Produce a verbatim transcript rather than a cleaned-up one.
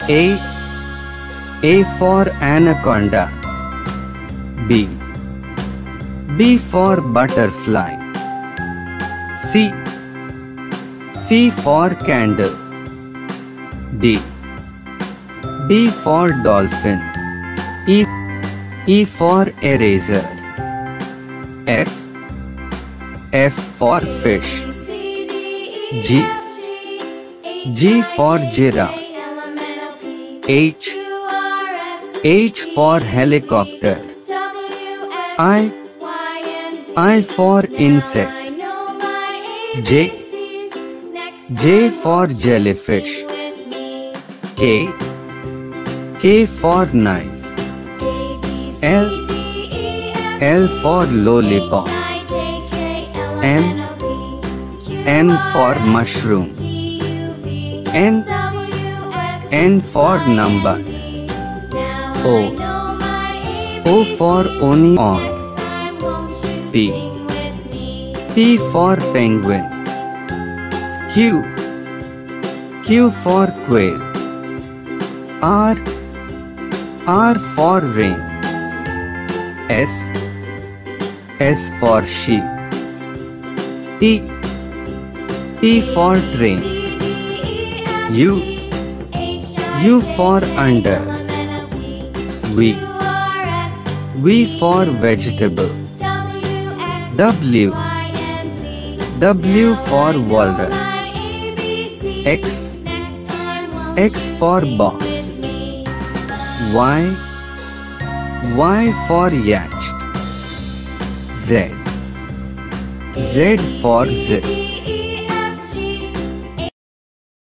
A. A for anaconda. B. B for butterfly. C. C for candle. D. D for dolphin. E. E for eraser. F. F for fish. G. G for giraffe. H. H for helicopter. I. I for insect. J. J for jellyfish. K. K for knife. L. L for lollipop. M. M for mushroom. N. N for number. O. O for onion. P. P for penguin. Q. Q for quail. R. R for rain. S. S for sheep. T. T for train. U. U for under. V. V for vegetable. W. W for walrus. X. X for box. Y. Y for yacht. Z. Z for zip.